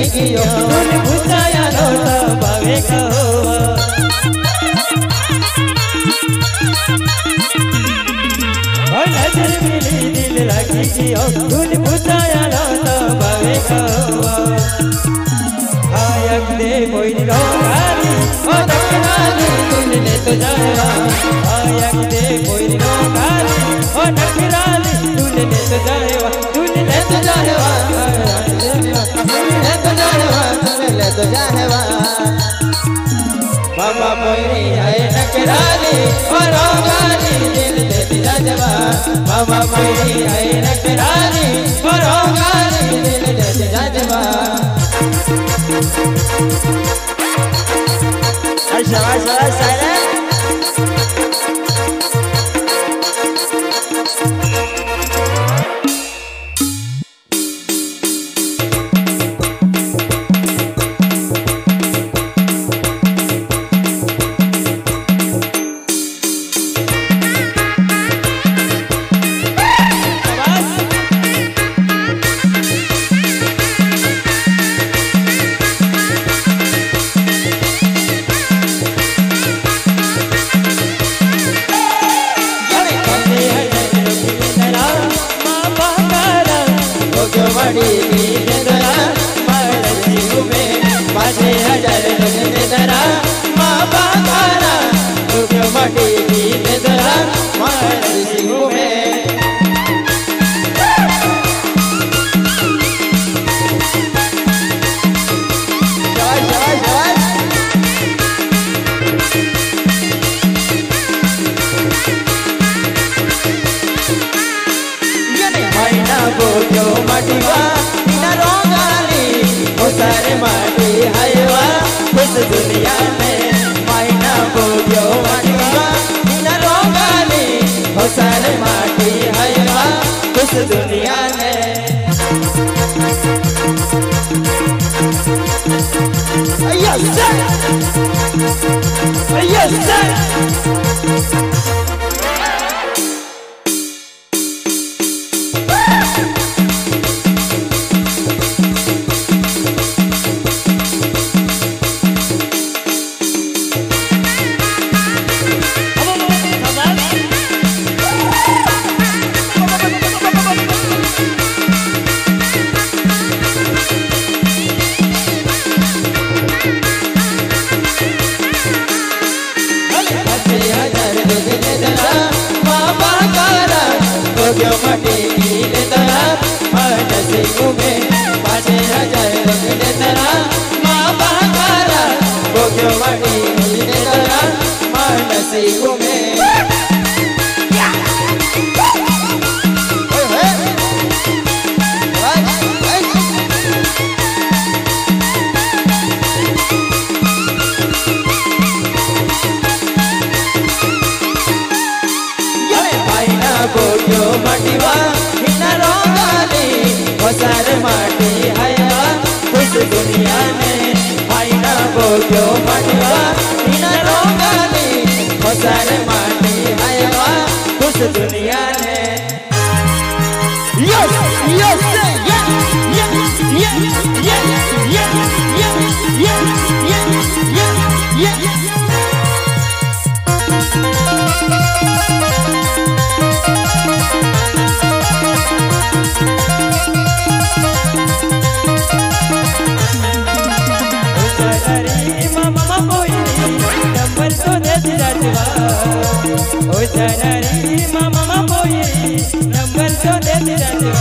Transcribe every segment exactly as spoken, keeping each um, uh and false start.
लागी गियो धुन भुसाया लोटा भावे कहो नजर मिली दिल लागी गियो धुन भुसाया लोटा भावे कहो आयक दे कोई रोगाली ओ नखराली धुन ले तो जाएगा आयक दे कोई रोगाली ओ नखराली धुन ले तो जाएगा धुन ले तो जाएगा ले तो जाएगा धुन ले तो जाएगा बाबा कोई है नखराली ओ रोगाली दिल ले तो जाएगा बाबा कोई है नखराली ओ रोगाली दिल ले तो जाएगा Aisha, Aisha, Aisha, दुनिया में मायना बोलियो माटीवा बिना रोगाली हो सारे माटी हयवा उस दुनिया में यस यस दुनिया में आईना बोलो मटवा बिना रोगाली हो सारे माटी हयवा उस दुनिया में यस यस यस यस ओ जनरी मामा मोई नंबर तो दे दिया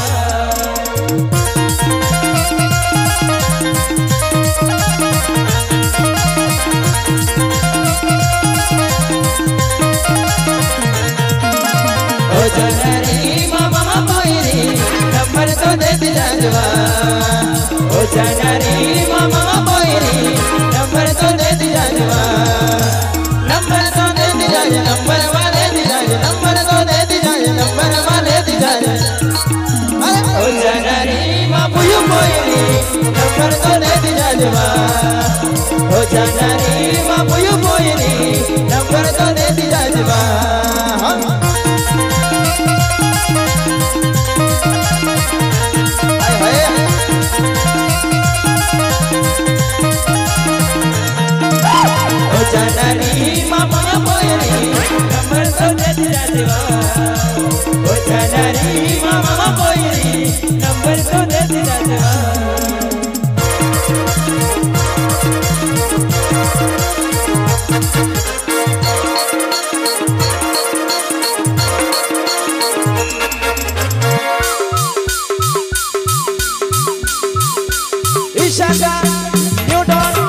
ओ जनरी मामा मोई नंबर तो दे दिया ओ जनरी मामा मोई नंबर तो दे दिया नंबर तो दे दिया नंबर वाले दिया नंबर तो दे दिया नंबर वाले दिया ओ जनरी मापुयु मोयरी नंबर तो दे दिया ओ जनरी मापुयु मोयरी नंबर तो दे दिया हाय हाय Ishaka, Newton.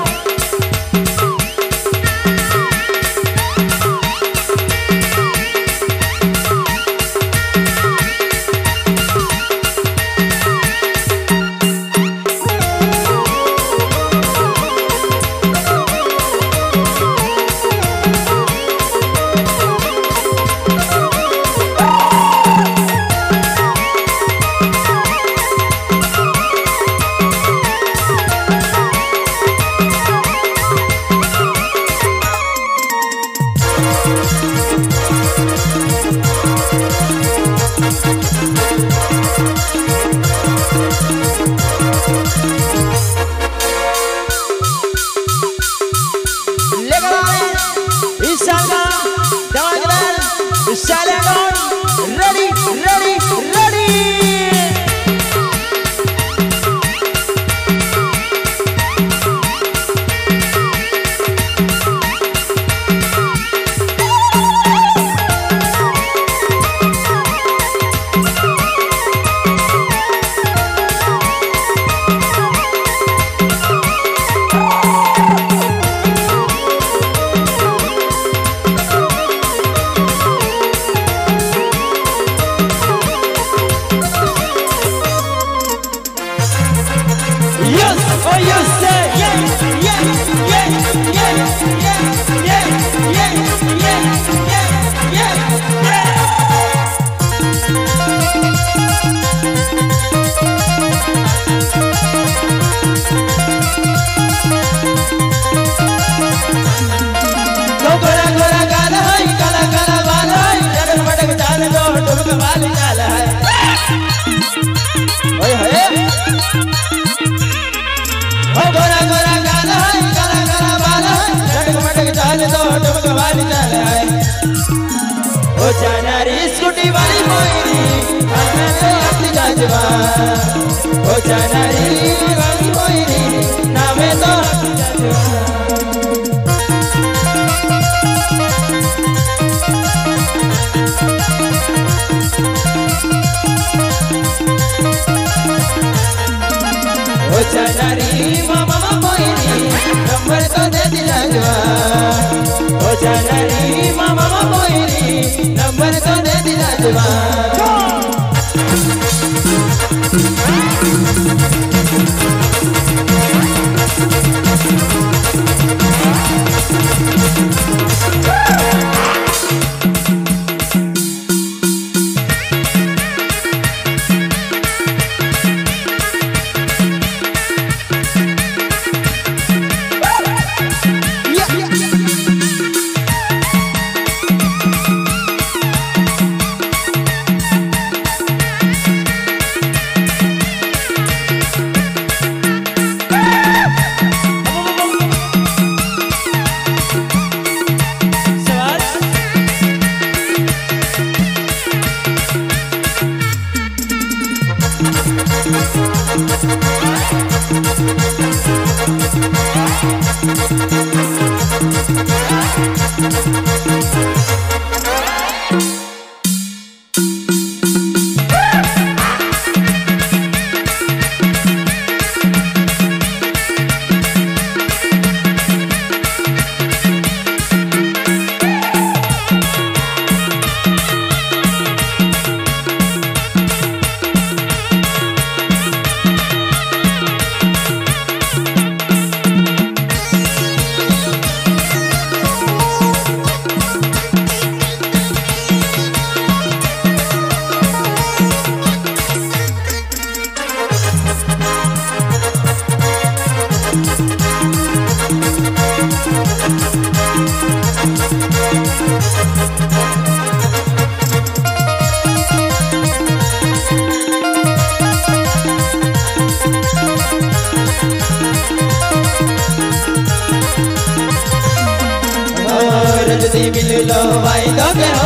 रजती मिल लो भाई तो के हो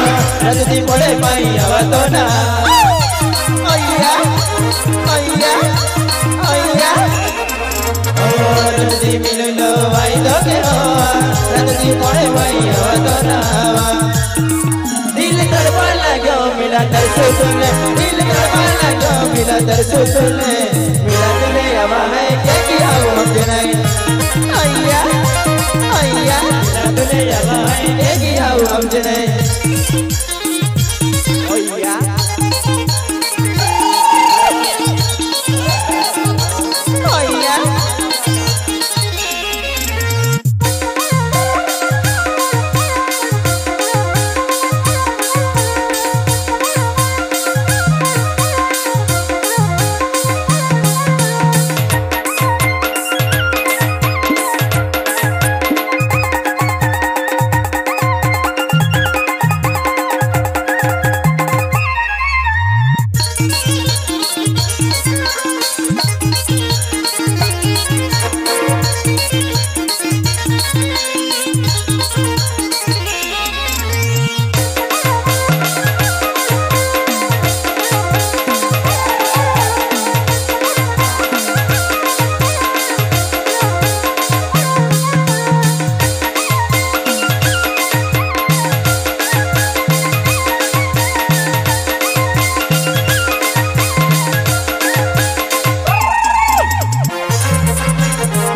रजती पड़े पाई आवा तो ना ओया ओया ओया ओ रजती मिल लो भाई तो के हो रजती पड़े पाई आवा तो ना दिल तड़पा लगो मिला तरसो तुमने दिल तड़पा लगो मिला तरसो तुमने मिला तुमने आवा है क्या किया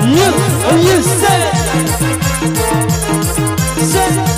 You, you said it. Said it.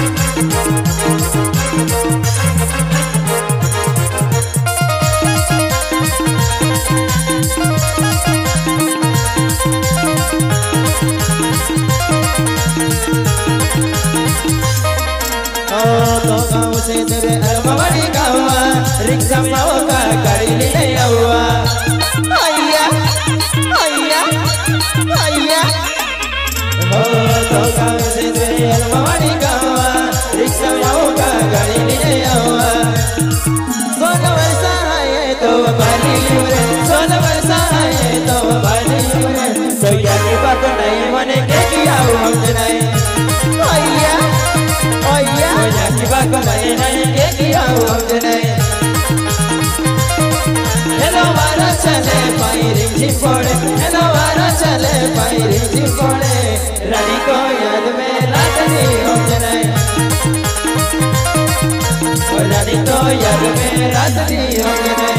Oh, to kau se tere almawari kawa, riksa mau ka kari ni ayawa. Ayah, ayah, ayah. Oh, to kau se tere almawari kawa, riksa mau ka kari ni ayawa. Sono versa hai to bali ure, sono versa hai to bali ure. So ya ke baat nahi mane ke kiya hum nahi. Ayah. Oh yeah, oh yeah, ki baat nahi nahi ke kiya hum nahi. Hello wara chale pai ring pode, hello wara chale pai ring pode. Rani ko yaad mein raat ni hum nahi. Oh rani ko yaad mein raat ni hum nahi.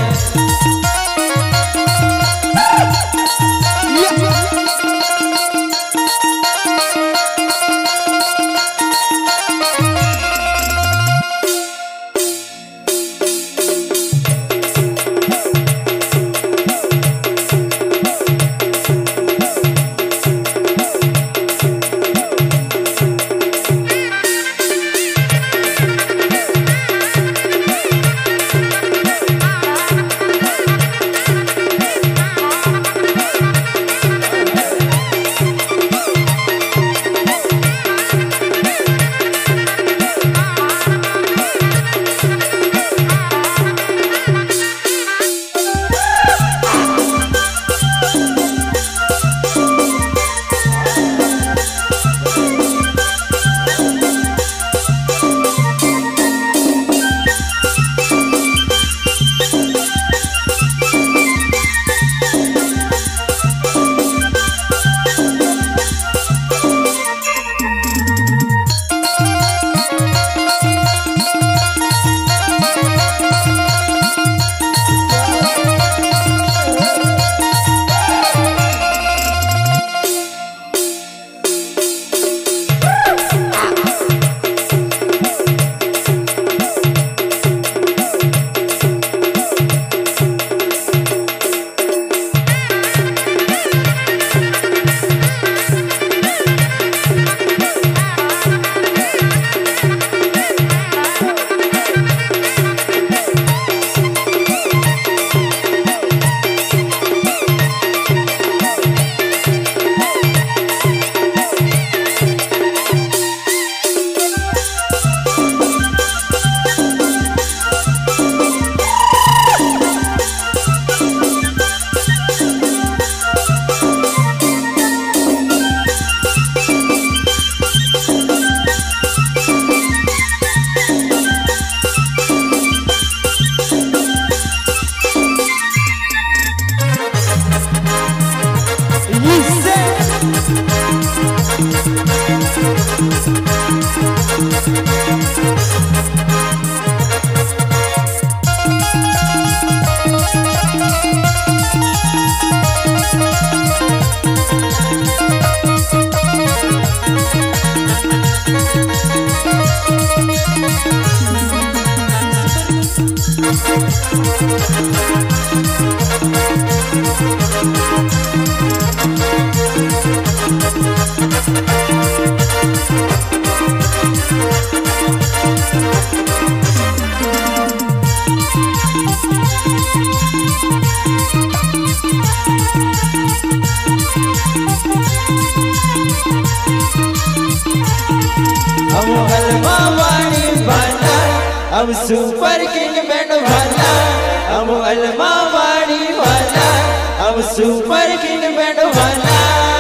हम super king band वाला, हम अलमा वाणी वाला, हम super king band वाला।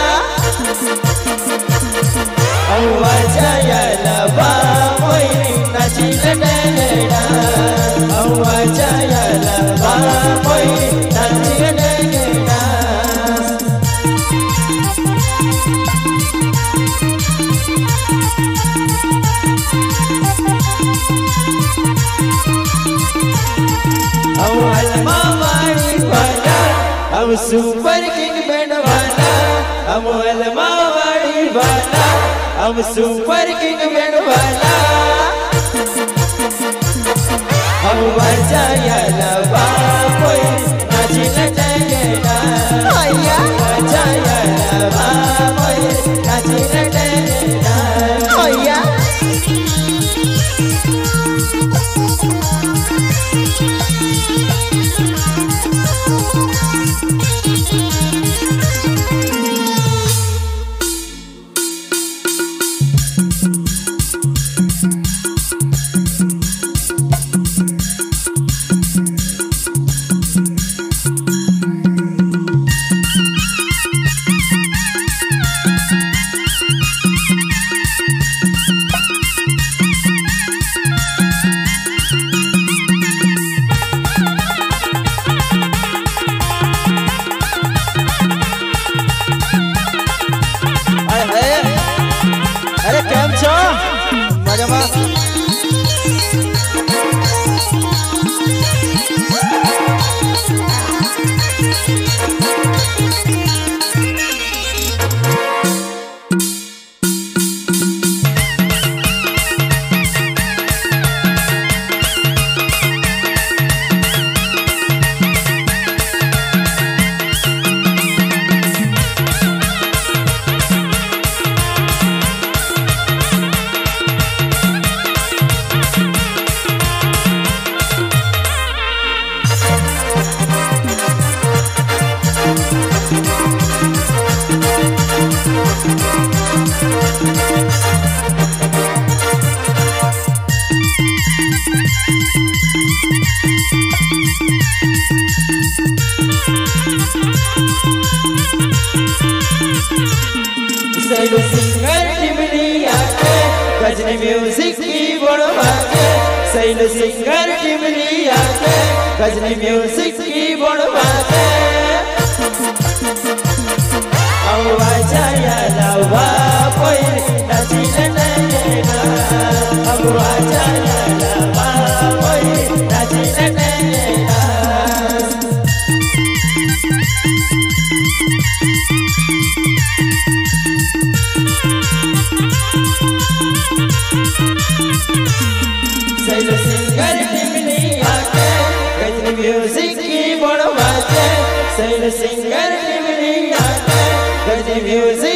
हम वजाया लबा मोई नाचिल डेड़ा, हम वजाया लबा मोई नाचिल डेड़ा। हम अलमा वाणी वाला, हम सुपर किंग बैंड वाला, हम अलमावाड़ी वाला हम सुपर किंग बैंड वाला हम बचाया लबा कोई नाची लटेंगे ना आया बचाया लबा कोई नाची लटेंगे ना आया अरे केम छो मजामा सैलू सिंगर टिमली आके गजनी म्यूजिक की बढ़वा के सैलू सिंगर टिमली आके गजनी म्यूजिक की बढ़वा के अवा जाया लवा कोई नाची लटेंगे ना अवा जाया लवा कोई नाची लटेंगे ना सैलू सिंगर टिमली आके गजनी म्यूजिक की बढ़वा के सैलू सिंगर टिमली आके गजनी म्यूजिक